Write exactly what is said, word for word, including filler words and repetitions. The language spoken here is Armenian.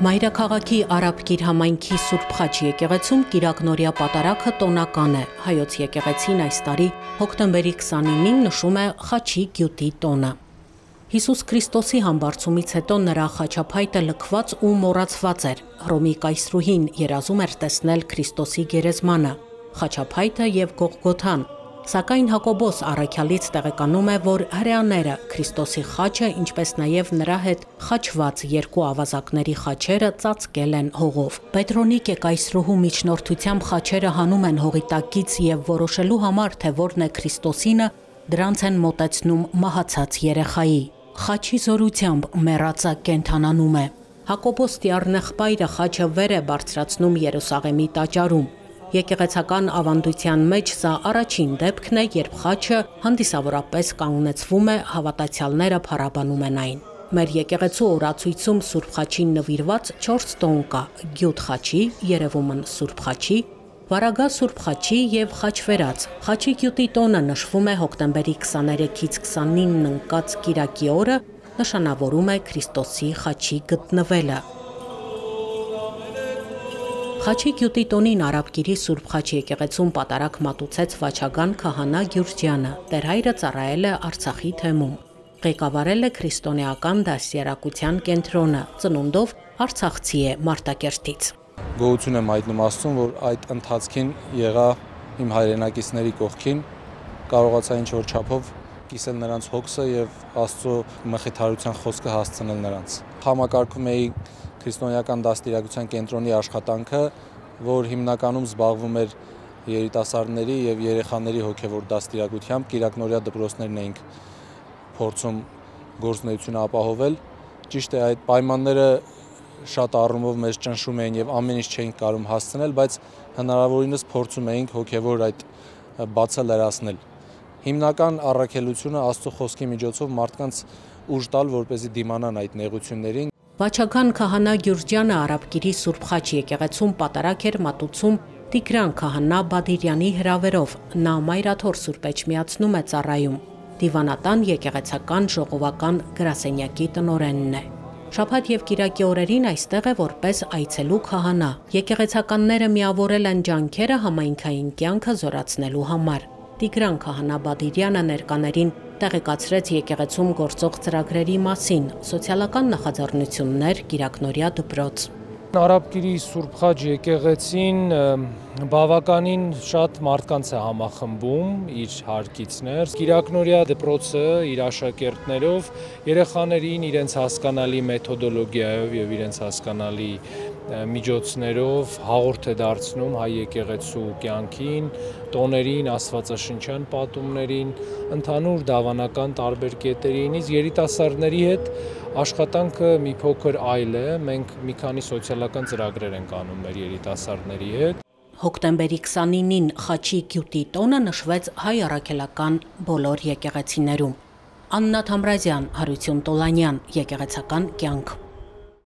Մայրաքաղաքի Արաբկիր համայնքի Սուրբ Խաչ եկեղեցում կիրակնօրյա պատարագը տոնական է։ Հայոց եկեղեցին այս տարի հոկտեմբերի քսանինին նշում է Խաչի Գյուտի տոնը։ Հիսուս Քրիստոսի համբարձումից հետո նրա խաչափայտը լքված ու մոռացված էր։ Հռոմի կայսրուհին երազում էր տեսնել Քրիստոսի գերեզմանը, խաչափայտը եւ Գողգոթան։ Սակայն Հակոբոս առաքյալից տեղեկանում է, որ հրեաները Քրիստոսի խաչը, ինչպես նաև նրա հետ խաչված երկու ավազակների խաչերը ծածկել են հողով։ Պետրոնիկե կայսրուհու միջնորդությամբ խաչերը հանում են հողի տակից եւ որոշելու համար, թե որն է Քրիստոսինը, դրանց են մոտեցնում մահացած երեխայի։ Խաչի զորությամբ մեռածը կենթանանում է։ Հակոբոս տիառնեղբայրը խաչը վեր է բարձրացնում Երուսաղեմի տաճարում։ Եկեղեցական ավանդության մեջ սա առաջին դեպքն է, երբ խաչը հանդիսավորապես կանգնեցվում է, հավատացյալները փառաբանում են այն։ Մեր եկեղեցու օրացույցում Սուրբ Խաչին նվիրված չորս տոն կա՝ Գյուտ խաչի, երևումն Սուրբ Խաչի, վարագա Սուրբ Խաչի եւ խաչվերած։ Խաչի Գյուտի տոնը նշվում է հոկտեմբերի քսաներեքից քսանինն ընկած կիրակի օրը, նշանավորում է Քրիստոսի խաչի գտնվելը։ Խաչի Գյուտի տոնին Արաբկիրի Սուրբ Խաչ եկեղեցում պատարագ մատուցեց վաչագան քահանա Գյուրջյանը, տեր հայրը ծառայել է Արցախի թեմում։ Ղեկավարել է քրիստոնեական դաստիարակության կենտրոնը, ծնունդով արցախցի է Մարտակերտից։ Գոհություն եմ հայտնում Աստծուն, որ այդ ընթացքին եղա իմ հայրենակիցների կողքին, կարողացա ինչ-որ չափով կիսել նրանց հոգսը եւ Աստծո մխիթարության խոսքը հասցնել նրանց։ Համակարգում էի քրիստոնեական դաստիարակության կենտրոնի աշխատանքը, որ հիմնականում զբաղվում էր երիտասարդների եւ երեխաների հոգեվոր դաստիարակությամբ, կիրակնօրյա դպրոցներն էինք փորձում գործունեությունը ապահովել։ Ճիշտ է, այդ պայմանները շատ առումով մեզ ճնշում էին եւ ամեն ինչ չէինք կարող հասցնել, բայց հնարավորինս փորձում էինք հոգեվոր այդ բացը լրացնել։ Հիմնական առաքելությունը Աստծո խոսքի միջոցով մարդկանց ուժ տալ, որպեսզի դիմանան այդ նեղություններին։ Վաչագան քահանա Գյուրջյանը Արաբկիրի Սուրբ Խաչ եկեղեցում պատարագ էր մատուցում Տիգրան քահանա Բադիրյանի հրավերով։ Նա մայրաթոր Սուրբ Էջմիածնում է ծառայում։ Դիվանատան եկեղեցական ժողովական գրասենյակի տնօրենն է։ Շաբաթ եւ կիրակի օրերին այստեղ է որպես այցելու քահանա։ Եկեղեցականները միավորել են ջանքերը համայնքային կյանքը զորացնելու համար։ Տիգրան քահանա Բադիրյանը ներկաներին տեղեկացրեց եկեղեցում գործող ծրագրերի մասին, սոցիալական նախաձեռնություններ, կիրակնօրյա դպրոց։ Արաբկիրի Սուրբ Խաչ եկեղեցին բավականին շատ մարդկանց է համախմբում իր հարկիցներ։ Կիրակնօրյա դպրոցը իր աշակերտներով երեխաներին իրենց հասկանալի մեթոդոլոգիայով եւ իրենց հասկանալի միջոցներով հաղորդ է դարձնում հայ եկեղեցու կյանքին, տոներին, աստվածաշնչյան պատումներին, ընդհանուր դավանական տարբեր կետերին, իսկ երիտասարդների հետ աշխատանքը մի փոքր այլ է, մենք մի քանի սոցիալական ծրագրեր ենք անում մեր երիտասարդների հետ։ Հոկտեմբերի քսանինին Խաչի Գյուտի տոնը նշվեց հայ առաքելական բոլոր եկեղեցիներում։ Աննա Թամրազյան, Հարություն Տոլանյան, եկեղեցական կյանք։